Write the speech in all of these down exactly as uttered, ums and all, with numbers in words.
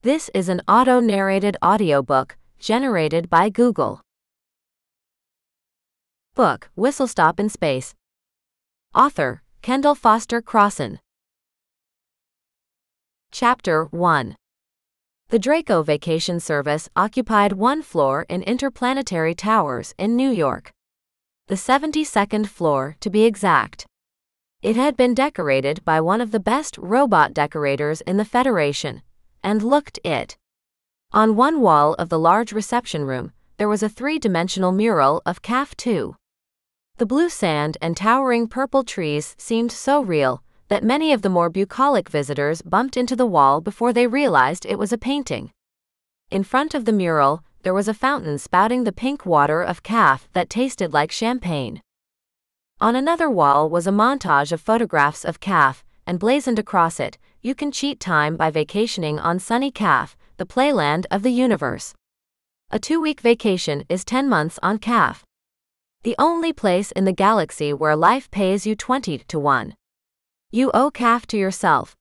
This is an auto-narrated audiobook generated by Google. Book, Whistle Stop in Space. Author, Kendell Foster Crossen. Chapter one. The Draco Vacation Service occupied one floor in Interplanetary Towers in New York. The seventy-second floor, to be exact. It had been decorated by one of the best robot decorators in the Federation, and looked it. On one wall of the large reception room, there was a three-dimensional mural of C A F two. The blue sand and towering purple trees seemed so real that many of the more bucolic visitors bumped into the wall before they realized it was a painting. In front of the mural, there was a fountain spouting the pink water of C A F that tasted like champagne. On another wall was a montage of photographs of C A F, and blazoned across it, "You can cheat time by vacationing on sunny C A F, the playland of the universe. A two-week vacation is ten months on C A F. The only place in the galaxy where life pays you twenty to one. You owe C A F to yourself."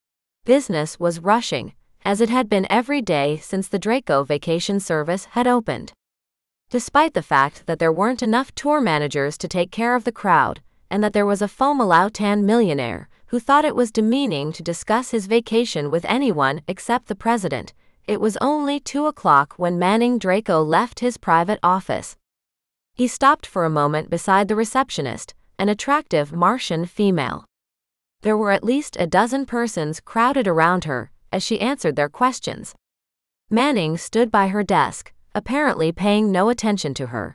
Business was rushing, as it had been every day since the Draco Vacation Service had opened. Despite the fact that there weren't enough tour managers to take care of the crowd, and that there was a Fomalhautan millionaire who thought it was demeaning to discuss his vacation with anyone except the president, it was only two o'clock when Manning Draco left his private office. He stopped for a moment beside the receptionist, an attractive Martian female. There were at least a dozen persons crowded around her as she answered their questions. Manning stood by her desk, apparently paying no attention to her.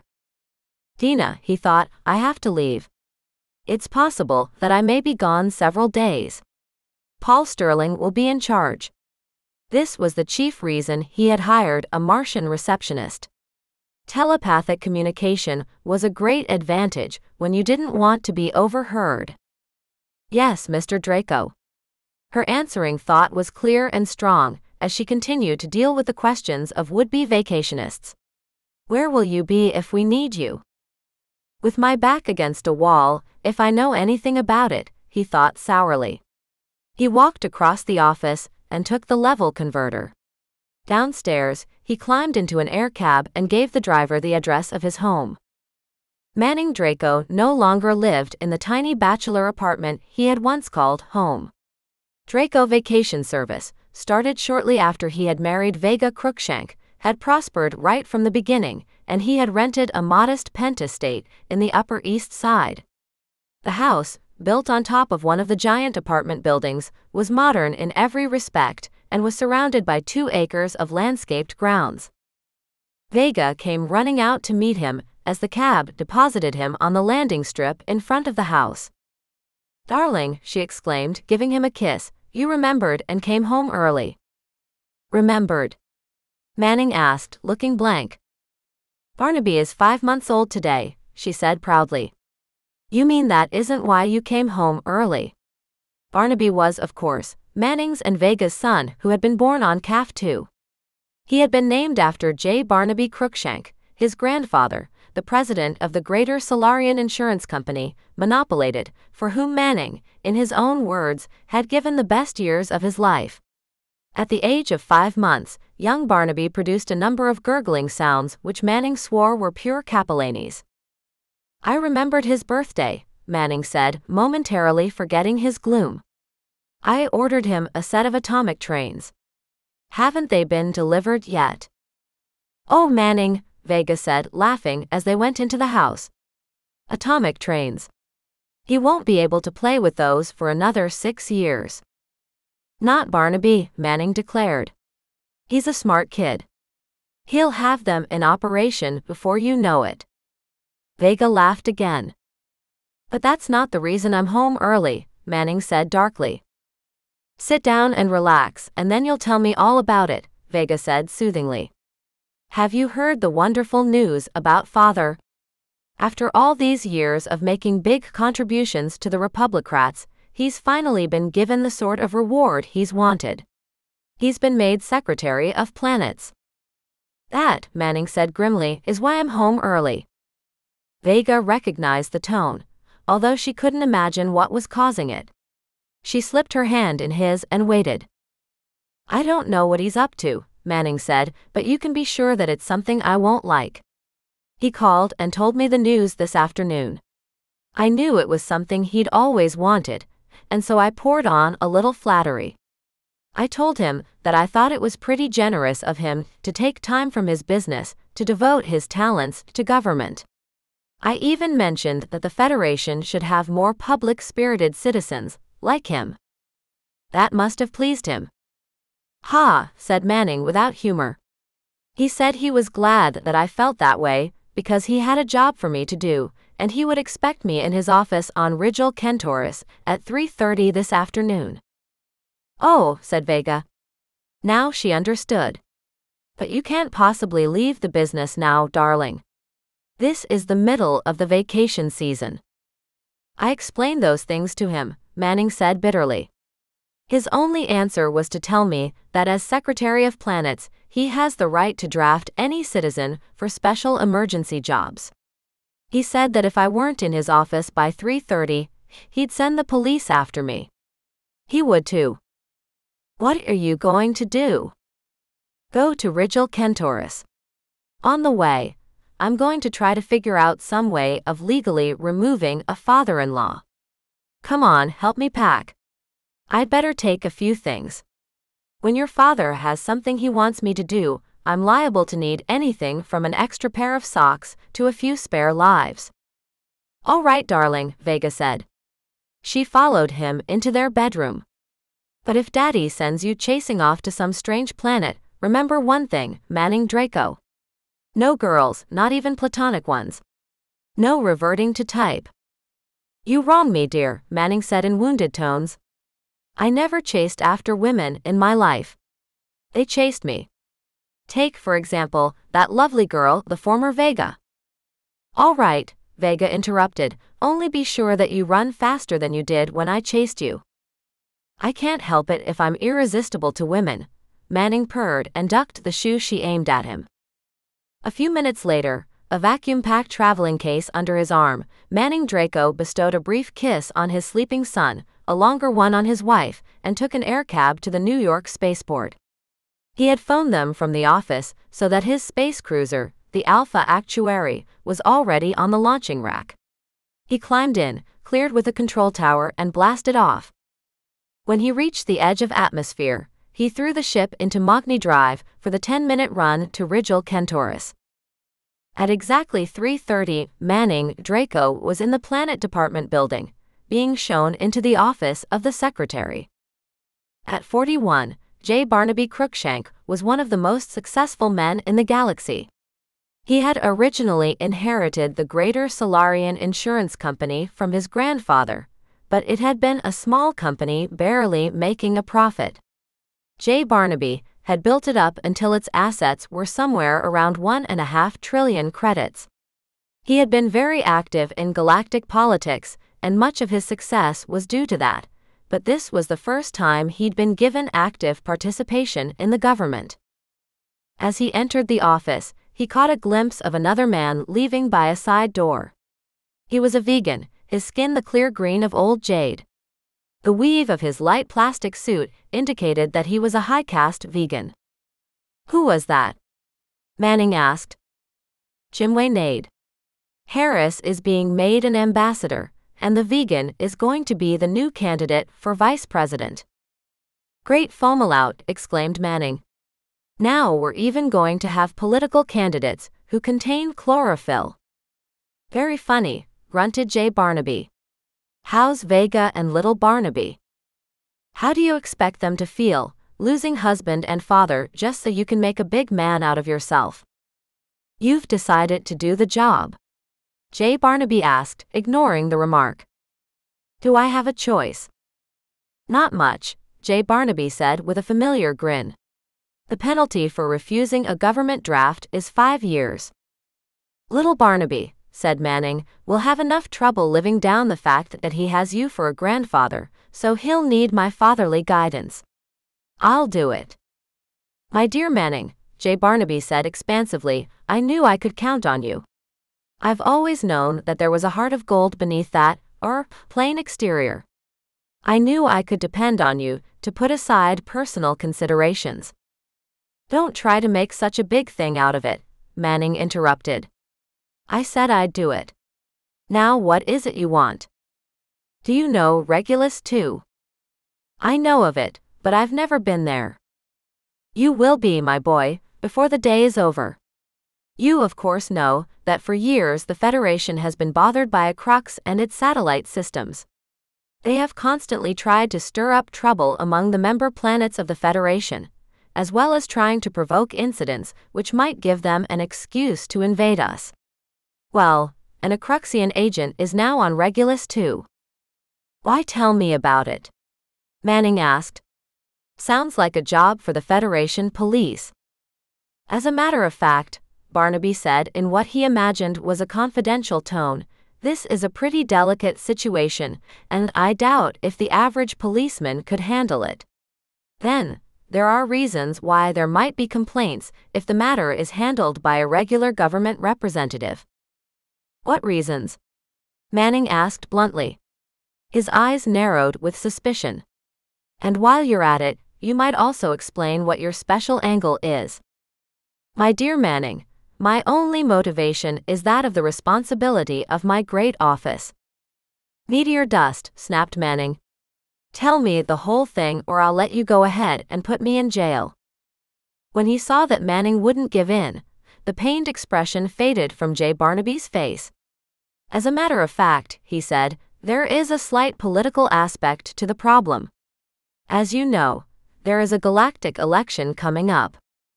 "Dina," he thought, "I have to leave. It's possible that I may be gone several days. Paul Sterling will be in charge." This was the chief reason he had hired a Martian receptionist. Telepathic communication was a great advantage when you didn't want to be overheard. "Yes, Mister Draco." Her answering thought was clear and strong as she continued to deal with the questions of would-be vacationists. "Where will you be if we need you?" "With my back against a wall, if I know anything about it," he thought sourly. He walked across the office and took the level converter. Downstairs, he climbed into an air cab and gave the driver the address of his home. Manning Draco no longer lived in the tiny bachelor apartment he had once called home. Draco Vacation Service, started shortly after he had married Vega Cruikshank, had prospered right from the beginning, and he had rented a modest pent estate in the Upper East Side. The house, built on top of one of the giant apartment buildings, was modern in every respect and was surrounded by two acres of landscaped grounds. Vega came running out to meet him as the cab deposited him on the landing strip in front of the house. "Darling," she exclaimed, giving him a kiss, "you remembered and came home early." "Remembered?" Manning asked, looking blank. "Barnaby is five months old today," she said proudly. "You mean that isn't why you came home early?" Barnaby was, of course, Manning's and Vega's son who had been born on C A F two. He had been named after J. Barnaby Cruikshank, his grandfather, the president of the Greater Solarian Insurance Company, Monopolated, for whom Manning, in his own words, had given the best years of his life. At the age of five months, young Barnaby produced a number of gurgling sounds which Manning swore were pure capillanes. "I remembered his birthday," Manning said, momentarily forgetting his gloom. "I ordered him a set of atomic trains. Haven't they been delivered yet?" "Oh, Manning," Vega said, laughing as they went into the house. "Atomic trains. He won't be able to play with those for another six years. "Not Barnaby," Manning declared. "He's a smart kid. He'll have them in operation before you know it." Vega laughed again. "But that's not the reason I'm home early," Manning said darkly. "Sit down and relax, and then you'll tell me all about it," Vega said soothingly. "Have you heard the wonderful news about Father? After all these years of making big contributions to the Republicrats, he's finally been given the sort of reward he's wanted. He's been made Secretary of Planets." "That," Manning said grimly, "is why I'm home early." Vega recognized the tone, although she couldn't imagine what was causing it. She slipped her hand in his and waited. I don't know what he's up to, Manning said, but you can be sure that it's something I won't like. He called and told me the news this afternoon. I knew it was something he'd always wanted, and so I poured on a little flattery. I told him that I thought it was pretty generous of him to take time from his business to devote his talents to government. I even mentioned that the Federation should have more public-spirited citizens, like him. That must have pleased him. Ha, said Manning without humor. He said he was glad that I felt that way, because he had a job for me to do, and he would expect me in his office on Rigel Kentoris at three thirty this afternoon. Oh, said Vega. Now she understood. But you can't possibly leave the business now, darling. This is the middle of the vacation season. I explained those things to him, Manning said bitterly. His only answer was to tell me that as Secretary of Planets, he has the right to draft any citizen for special emergency jobs. He said that if I weren't in his office by three thirty, he'd send the police after me. He would too. What are you going to do? Go to Rigel Kentoris. On the way, I'm going to try to figure out some way of legally removing a father-in-law. Come on, help me pack. I'd better take a few things. When your father has something he wants me to do, I'm liable to need anything from an extra pair of socks to a few spare lives. All right, darling, Vega said. She followed him into their bedroom. But if Daddy sends you chasing off to some strange planet, remember one thing, Manning Draco. No girls, not even platonic ones. No reverting to type. You wrong me, dear, Manning said in wounded tones. I never chased after women in my life. They chased me. Take, for example, that lovely girl, the former Vega. All right, Vega interrupted, only be sure that you run faster than you did when I chased you. I can't help it if I'm irresistible to women, Manning purred and ducked the shoe she aimed at him. A few minutes later, a vacuum-packed traveling case under his arm, Manning Draco bestowed a brief kiss on his sleeping son, a longer one on his wife, and took an air cab to the New York spaceport. He had phoned them from the office so that his space cruiser, the Alpha Actuary, was already on the launching rack. He climbed in, cleared with the control tower, and blasted off. When he reached the edge of atmosphere, he threw the ship into Magni Drive for the ten-minute run to Rigel Kentoris. At exactly three thirty, Manning Draco was in the Planet Department building, being shown into the office of the secretary. At forty-one, J. Barnaby Crookshank was one of the most successful men in the galaxy. He had originally inherited the Greater Solarian Insurance Company from his grandfather, but it had been a small company barely making a profit. J. Barnaby had built it up until its assets were somewhere around one and a half trillion credits. He had been very active in galactic politics, and much of his success was due to that, but this was the first time he'd been given active participation in the government. As he entered the office, he caught a glimpse of another man leaving by a side door. He was a vegan, his skin the clear green of old jade. The weave of his light plastic suit indicated that he was a high-caste vegan. Who was that? Manning asked. Jimway Nade. Harris is being made an ambassador, and the vegan is going to be the new candidate for vice president. Great Fomalhautan, exclaimed Manning. Now we're even going to have political candidates who contain chlorophyll. Very funny, grunted J. Barnaby. How's Vega and little Barnaby? How do you expect them to feel, losing husband and father just so you can make a big man out of yourself? You've decided to do the job. J. Barnaby asked, ignoring the remark. Do I have a choice? Not much, J. Barnaby said with a familiar grin. The penalty for refusing a government draft is five years. Little Barnaby, said Manning, will have enough trouble living down the fact that he has you for a grandfather, so he'll need my fatherly guidance. I'll do it. My dear Manning, J. Barnaby said expansively, I knew I could count on you. I've always known that there was a heart of gold beneath that, or, plain exterior. I knew I could depend on you to put aside personal considerations. Don't try to make such a big thing out of it, Manning interrupted. I said I'd do it. Now what is it you want? Do you know Regulus too? I know of it, but I've never been there. You will be, my boy, before the day is over. You of course know that for years the Federation has been bothered by a crux and its satellite systems. They have constantly tried to stir up trouble among the member planets of the Federation, as well as trying to provoke incidents which might give them an excuse to invade us. Well, an Acruxian agent is now on Regulus too. Why tell me about it? Manning asked. Sounds like a job for the Federation police. As a matter of fact, Barnaby said in what he imagined was a confidential tone, this is a pretty delicate situation, and I doubt if the average policeman could handle it. Then, there are reasons why there might be complaints if the matter is handled by a regular government representative. What reasons? Manning asked bluntly. His eyes narrowed with suspicion. And while you're at it, you might also explain what your special angle is. My dear Manning, my only motivation is that of the responsibility of my great office. Meteor dust, snapped Manning. Tell me the whole thing or I'll let you go ahead and put me in jail. When he saw that Manning wouldn't give in, the pained expression faded from J. Barnaby's face. As a matter of fact, he said, there is a slight political aspect to the problem. As you know, there is a galactic election coming up.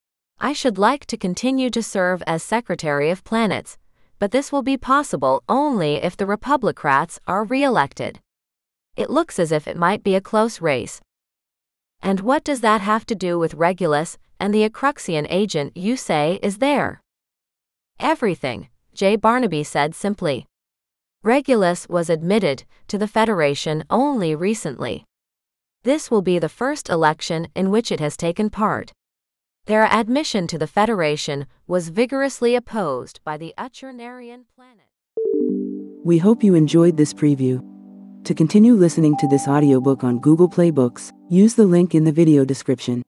I should like to continue to serve as Secretary of Planets, but this will be possible only if the Republicrats are re-elected. It looks as if it might be a close race. And what does that have to do with Regulus and the Acruxian agent you say is there? Everything, J. Barnaby said simply. Regulus was admitted to the Federation only recently. This will be the first election in which it has taken part. Their admission to the Federation was vigorously opposed by the Uchernarian planet. We hope you enjoyed this preview. To continue listening to this audiobook on Google Play Books, use the link in the video description.